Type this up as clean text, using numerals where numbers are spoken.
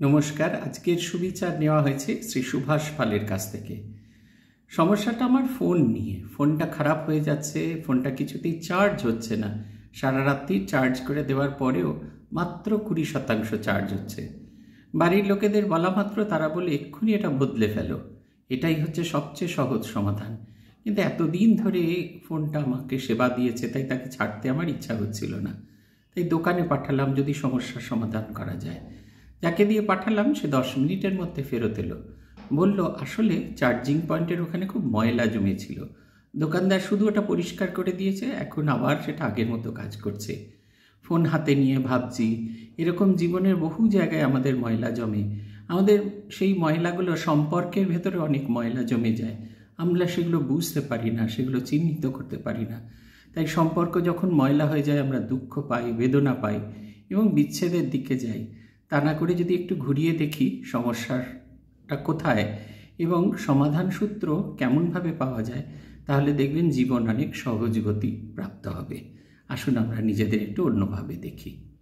নমস্কার। আজকের সুবিচার নেওয়া হয়েছে শ্রী সুভাষ পালের কাছ থেকে। সমস্যাটা আমার ফোন নিয়ে। ফোনটা খারাপ হয়ে যাচ্ছে, ফোনটা কিছুতেই চার্জ হচ্ছে না। সারা রাত্রি চার্জ করে দেওয়ার পরেও মাত্র 20% চার্জ হচ্ছে। বাড়ির লোকেদের বলা মাত্র তারা বলে এক্ষুনি এটা বদলে ফেলো, এটাই হচ্ছে সবচেয়ে সহজ সমাধান। কিন্তু এতদিন ধরে ফোনটা আমাকে সেবা দিয়েছে, তাই তাকে ছাড়তে আমার ইচ্ছা হচ্ছিল না। তাই দোকানে পাঠালাম যদি সমস্যার সমাধান করা যায়। যাকে দিয়ে পাঠালাম সে 10 মিনিটের মধ্যে ফেরত এলো। বলল আসলে চার্জিং পয়েন্টের ওখানে খুব ময়লা জমেছিল, দোকানদার শুধু ওটা পরিষ্কার করে দিয়েছে, এখন আবার সেটা আগের মতো কাজ করছে। ফোন হাতে নিয়ে ভাবছি, এরকম জীবনের বহু জায়গায় আমাদের ময়লা জমে। আমাদের সেই ময়লাগুলো সম্পর্কের ভেতরে অনেক ময়লা জমে যায়, আমরা সেগুলো বুঝতে পারি না, সেগুলো চিহ্নিত করতে পারি না। তাই সম্পর্ক যখন ময়লা হয়ে যায় আমরা দুঃখ পাই, বেদনা পাই এবং বিচ্ছেদের দিকে যাই। তা না করে যদি একটু ঘুরিয়ে দেখি সমস্যাটা কোথায় এবং সমাধান সূত্র কেমনভাবে পাওয়া যায়, তাহলে দেখবেন জীবন অনেক সহজ গতি প্রাপ্ত হবে। আসুন আমরা নিজেদের একটু অন্যভাবে দেখি।